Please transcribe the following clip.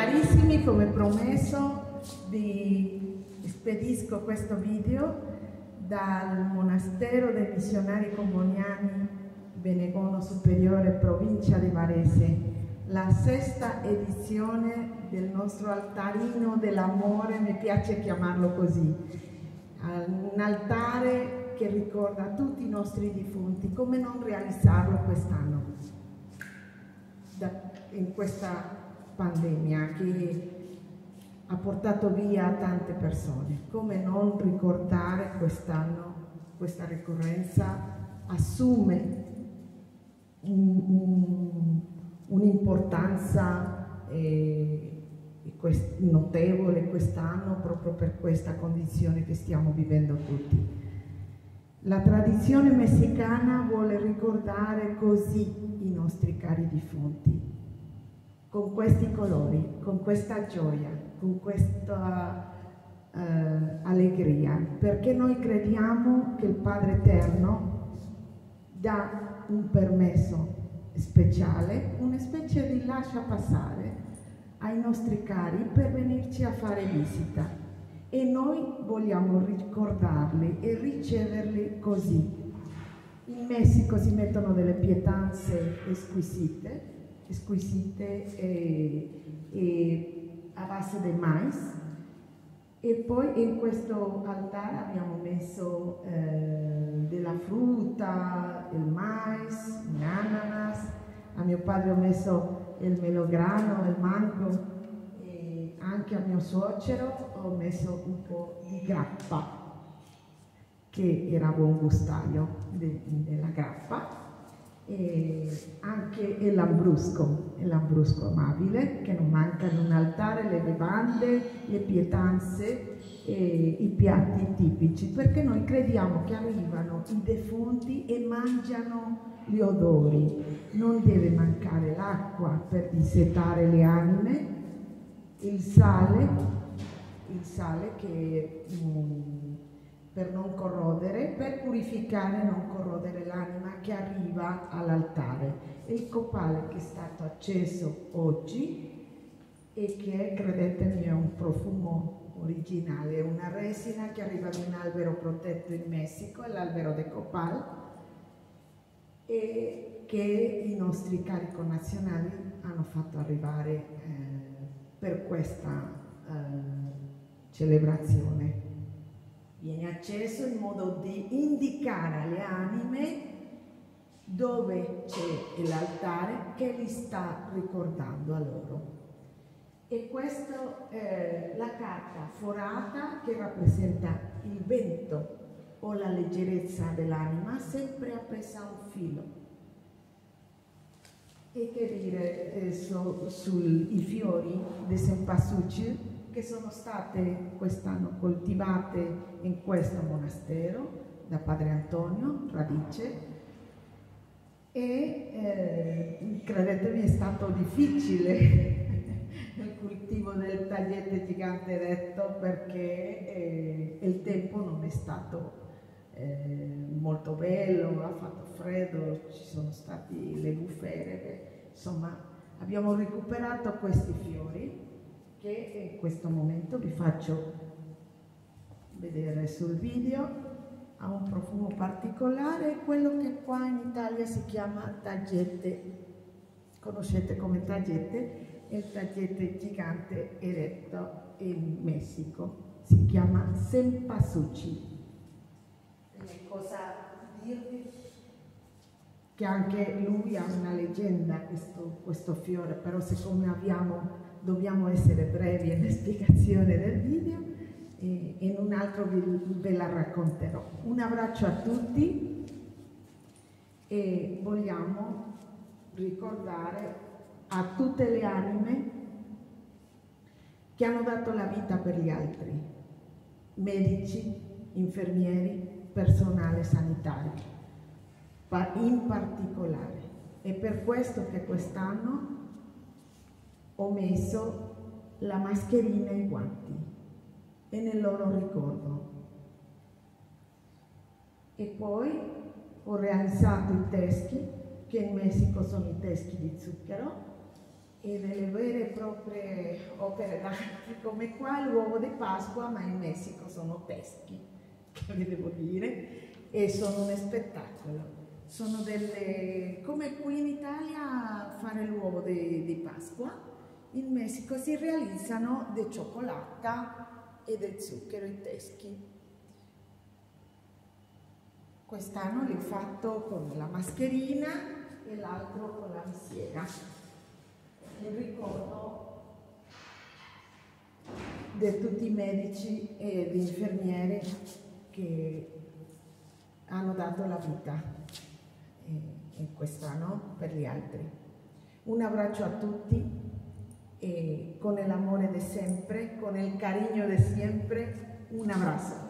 Carissimi, come promesso, vi spedisco questo video dal monastero dei missionari comboniani Benegono Superiore, provincia di Varese, la sesta edizione del nostro altarino dell'amore, mi piace chiamarlo così, un altare che ricorda tutti i nostri defunti. Come non realizzarlo quest'anno, in questa pandemia che ha portato via tante persone? Come non ricordare quest'anno? Questa ricorrenza assume un'importanza notevole quest'anno, proprio per questa condizione che stiamo vivendo tutti. La tradizione messicana vuole ricordare così i nostri cari defunti, con questi colori, con questa gioia, con questa allegria, perché noi crediamo che il Padre Eterno dà un permesso speciale, una specie di lascia passare ai nostri cari per venirci a fare visita, e noi vogliamo ricordarli e riceverli così. In Messico si mettono delle pietanze squisite e a base di mais, e poi in questo altare abbiamo messo della frutta, il mais, l'ananas. A mio padre ho messo il melograno, il mango, e anche a mio suocero ho messo un po' di grappa, che era buon gustaio della grappa, e anche l'ambrusco amabile, che non manca in un altare, le bevande, le pietanze e i piatti tipici, perché noi crediamo che arrivano i defunti e mangiano gli odori. Non deve mancare l'acqua per dissetare le anime, il sale che per non corrodere, per purificare e non corrodere l'anima che arriva all'altare, e il copale che è stato acceso oggi e che, credetemi, è un profumo originale, è una resina che arriva da un albero protetto in Messico, è l'albero de copal, e che i nostri cari connazionali hanno fatto arrivare per questa celebrazione. Viene acceso in modo di indicare alle anime dove c'è l'altare che li sta ricordando a loro. E questa è la carta forata che rappresenta il vento o la leggerezza dell'anima, sempre appesa a un filo. E che dire sui fiori di cempasúchil, che sono state quest'anno coltivate in questo monastero da Padre Antonio Radice, e credetemi, è stato difficile il coltivo del tagliete gigante eretto, perché il tempo non è stato molto bello, ha fatto freddo, ci sono state le bufere, insomma abbiamo recuperato questi fiori che in questo momento vi faccio vedere sul video. Ha un profumo particolare, quello che qua in Italia si chiama tagliete, conoscete come tagliete, e il tagliete gigante eretto in Messico si chiama cempasúchil. Cosa dirvi? Che anche lui ha una leggenda, questo fiore, però siccome dobbiamo essere brevi nella spiegazione del video, e in un altro ve la racconterò. Un abbraccio a tutti, e vogliamo ricordare a tutte le anime che hanno dato la vita per gli altri, medici, infermieri, personale sanitario in particolare. È per questo che quest'anno ho messo la mascherina e i guanti, e nel loro ricordo. E poi ho realizzato i teschi, che in Messico sono i teschi di zucchero, e delle vere e proprie opere d'arte come qua, l'uovo di Pasqua, ma in Messico sono teschi, che vi devo dire, e sono uno spettacolo. Sono delle, come qui in Italia fare l'uovo di Pasqua, in Messico si realizzano di cioccolata e del zucchero i teschi. Quest'anno li ho fatto con la mascherina e l'altro con la visiera. Il ricordo di tutti i medici e gli infermieri che hanno dato la vita in quest'anno per gli altri. Un abbraccio a tutti e con l'amore di sempre, con il cariño di sempre, un abbraccio.